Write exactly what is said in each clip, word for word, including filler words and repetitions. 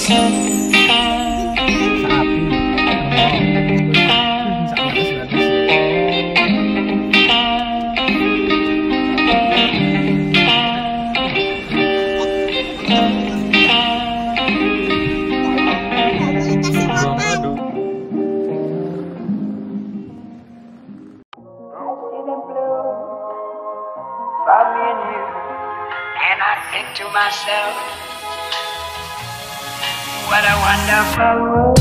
And I think to myself, what a wonderful world.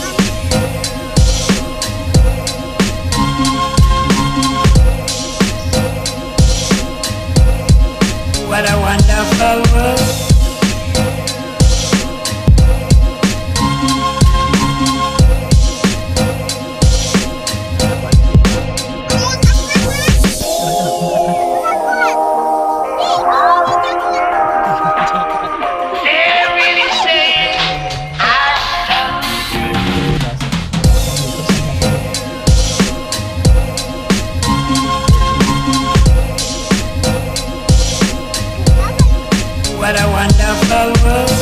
What a wonderful world. What a wonderful world.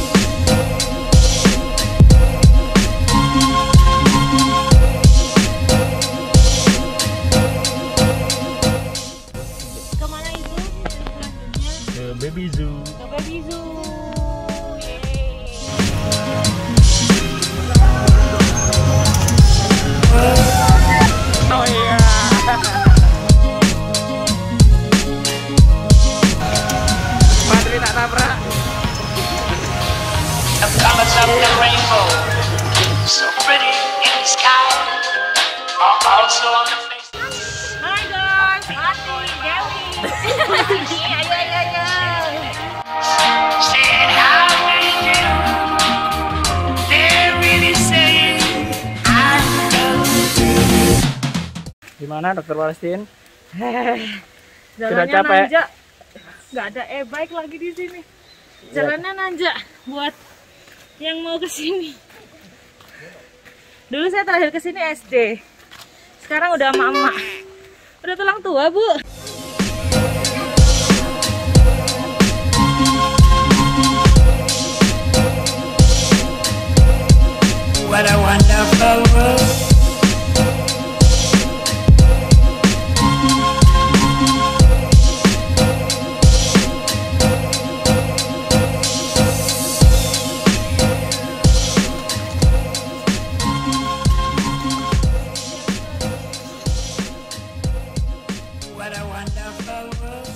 Kemana itu? Ke Baby Zoo. Ke Baby Zoo. Oh iya. Padri tak nabrak. The colors of the rainbow, so pretty in the sky, are also on the face. Hai guys, Mati, Dewi. Ayo, ayo, ayo. Saying how do you do? They're really saying I love you. Gimana Dokter Palestin? Jalannya capek? nanjak. Nggak ada e-bike lagi di sini. Jalannya nanjak buat yang mau ke sini. Dulu saya terakhir ke sini S D. Sekarang udah emak-emak. Udah tulang tua, Bu. What a wonderful world. What a wonderful world.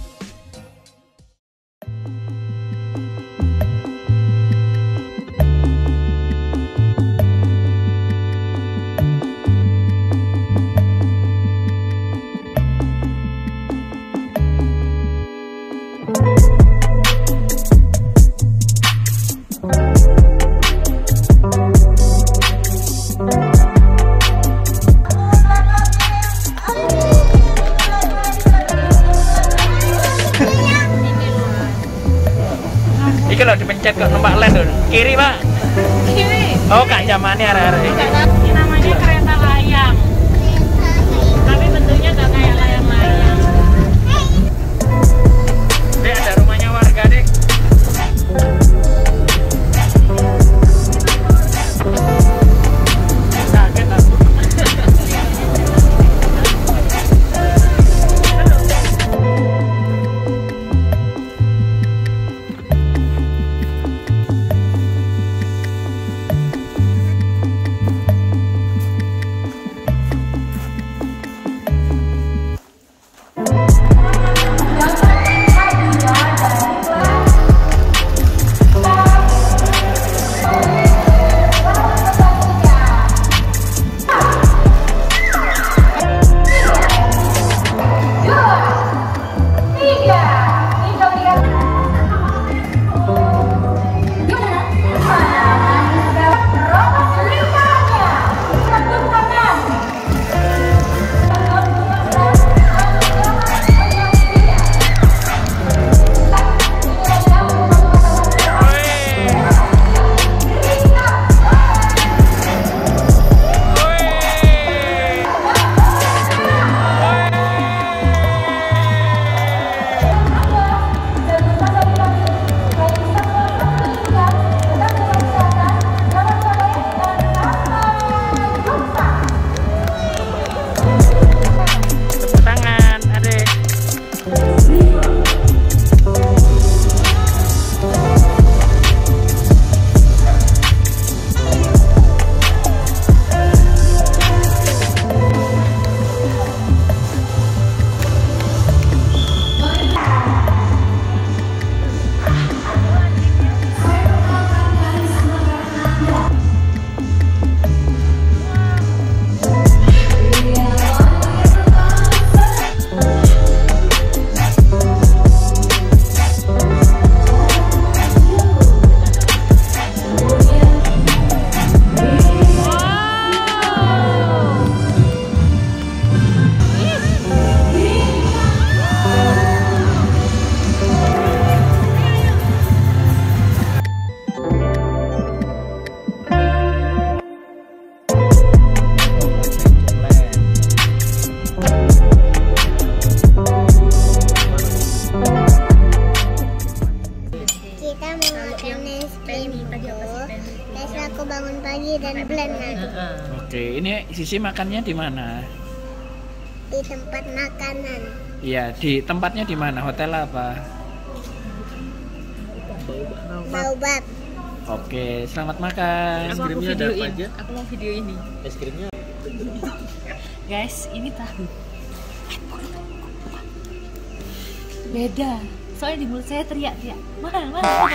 Iki lho dipencet kok numpak led lho. Kiri, Pak. Kiri. Oh, kak zamannya arek-arek iki. Ini namanya kereta layang. Tapi bentuknya nggak kayak layang-layang. Dek, ada rumahnya warga, Dek. Kaget aku. bangun pagi dan berenang Oke, ini Sisi makannya di mana? di tempat makanan. Iya, di tempatnya di mana? Hotel apa? Baobab. Oke, selamat makan. Aku, aku videoin. Aku mau video ini. Es krimnya Guys, ini tahu. Beda. Soalnya di mulut saya teriak-teriak. Mahal, mahal.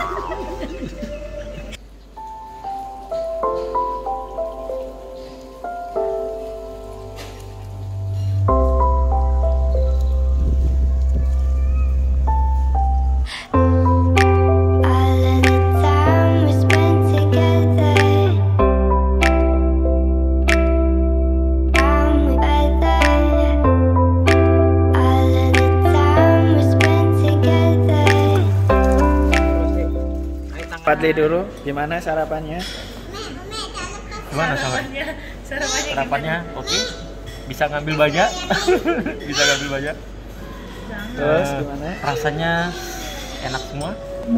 Fadli dulu, gimana sarapannya? gimana sama? Sarapannya Sarapannya oke? Bisa ngambil baja? Bisa ngambil baja? Terus Eh, gimana? Rasanya enak semua?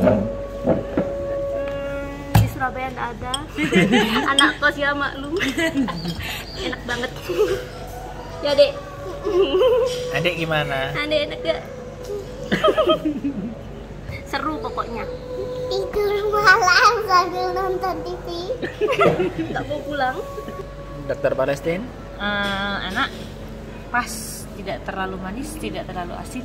Di Surabaya nggak ada. Anak kos ya maklum. Enak banget. Ya dek. Adik gimana? Adek enak gak? Seru pokoknya. Tidur malam sambil nonton T V. Gak mau pulang. Dokter Palestin? Eh, enak. Pas, tidak terlalu manis, tidak terlalu asin.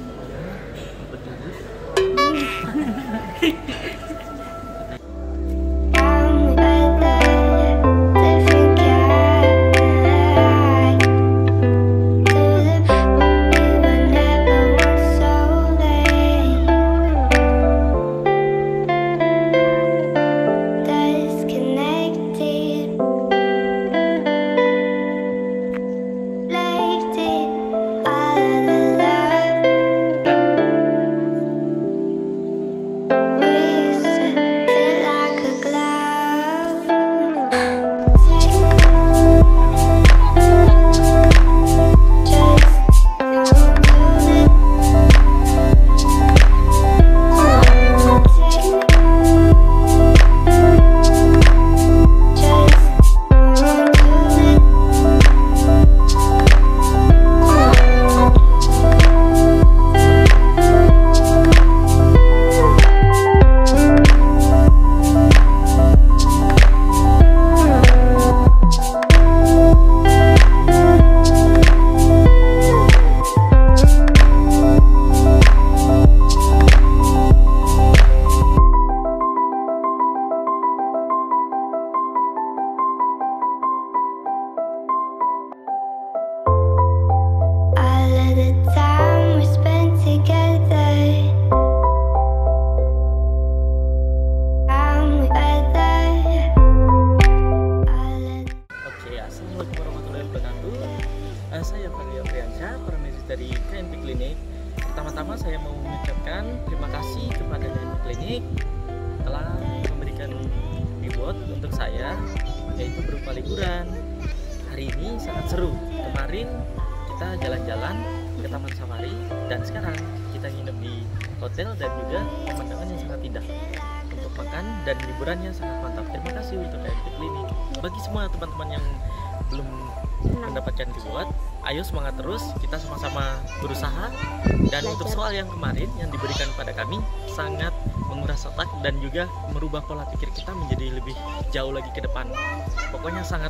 Saya Fadli Afriansyah, paramedis dari K N P Klinik. Pertama-tama saya mau mengucapkan terima kasih kepada K N P Klinik telah memberikan reward untuk saya, yaitu berupa liburan. Hari ini sangat seru. Kemarin kita jalan-jalan ke Taman Safari dan sekarang kita nginep di hotel dan juga pemandangannya sangat indah. Untuk makan dan liburannya sangat mantap. Terima kasih untuk K N P Klinik. Bagi semua teman-teman yang belum mendapatkan reward, ayo semangat terus, kita sama-sama berusaha. Dan untuk soal yang kemarin yang diberikan pada kami sangat menguras otak dan juga merubah pola pikir kita menjadi lebih jauh lagi ke depan. Pokoknya sangat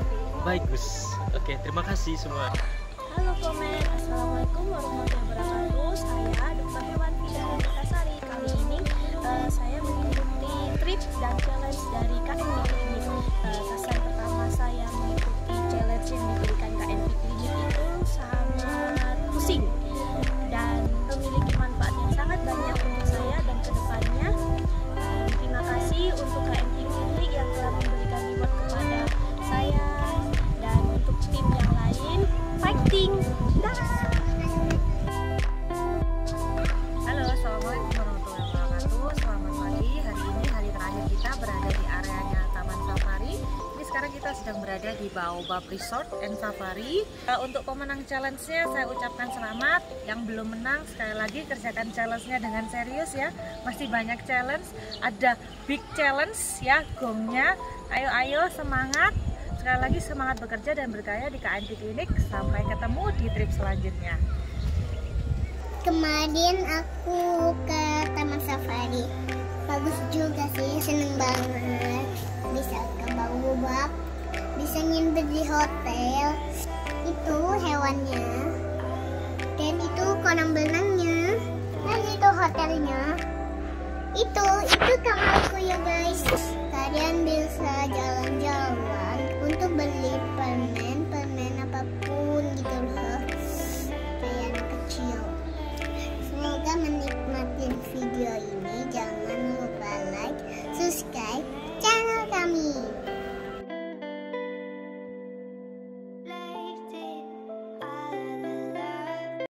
bagus. Oke, terima kasih semua. Halo Komen, Assalamualaikum warahmatullahi wabarakatuh. Saya Dokter Hewan Fida Sari. Kali ini uh, saya mengikuti trip dan challenge dari K N P Klinik. Uh, Sasaran pertama saya mengikuti challenge yang diberikan K N P Klinik itu sangat pusing dan memiliki manfaat yang sangat banyak untuk saya dan kedepannya. Uh, terima kasih untuk K N P Klinik yang telah memberikan reward kepada saya dan untuk tim yang lain. Fighting. Halo, assalamualaikum warahmatullahi wabarakatuh. Selamat pagi. Hari ini hari terakhir kita berada di areanya Taman Safari. Ini sekarang kita sedang berada di Baobab Resort and Safari. Uh, untuk pemenang challenge-nya saya ucapkan selamat. Yang belum menang sekali lagi kerjakan challenge-nya dengan serius ya. Masih banyak challenge, ada big challenge ya, gongnya. Ayo-ayo semangat. Sekali lagi semangat bekerja dan berkarya di K N P Klinik. Sampai ketemu di trip selanjutnya. Kemarin aku ke Taman Safari. Bagus juga sih, seneng banget. Bisa ke Baobab, bisa nginep di hotel. Itu hewannya. Dan itu kolam berenangnya. Dan itu hotelnya. Itu, itu kamarku ya guys. Kalian bisa jalan-jalan untuk beli permen